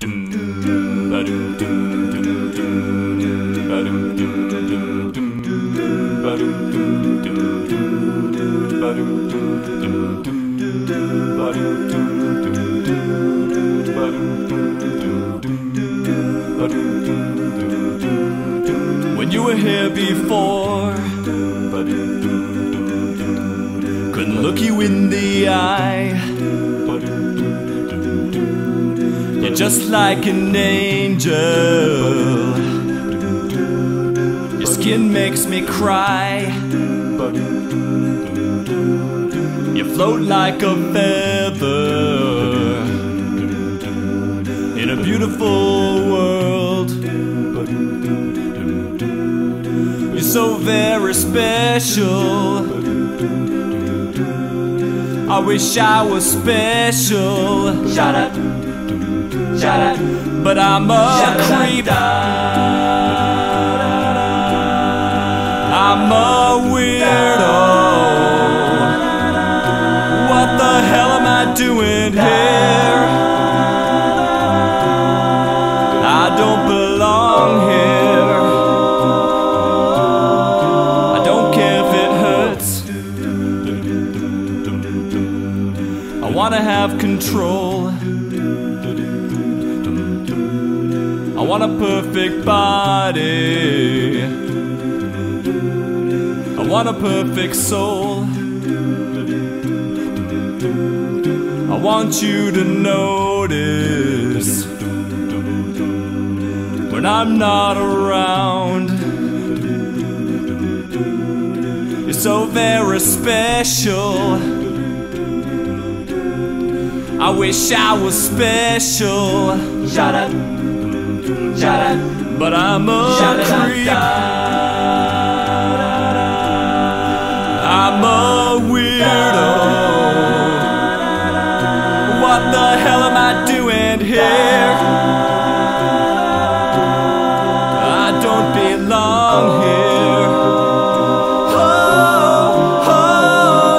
When you were here before, couldn't look you in the eye. You're just like an angel. Your skin makes me cry. You float like a feather in a beautiful world. You're so very special. I wish I was special. Shut up, shut up. But I'm a creep. I'm a weirdo. What the hell am I doing here? I don't belong here. I don't care if it hurts. I wanna have control. I want a perfect body. I want a perfect soul. I want you to notice when I'm not around. You're so very special. I wish I was special. Shut up, shut up. But I'm a creep. I'm a weirdo. What the hell am I doing here? I don't belong here. Oh, oh,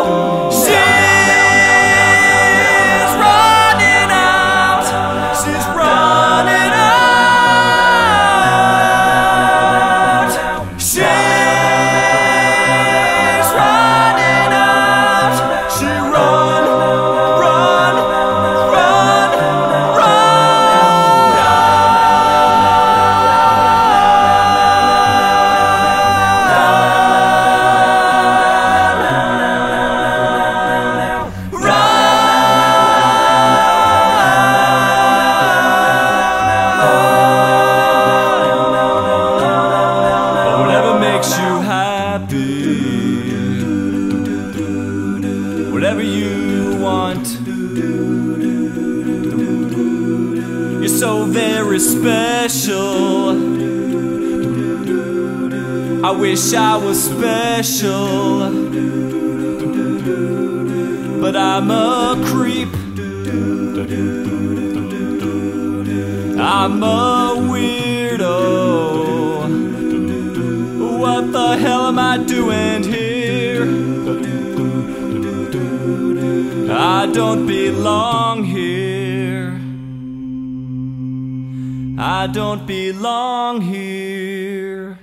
she's running out. She's running out. She's running out. She run, run, run, But whatever makes you happy, whatever you want. You're so very special. I wish I was special. But I'm a creep. I'm a weirdo. What the hell am I doing here? I don't belong here. I don't belong here.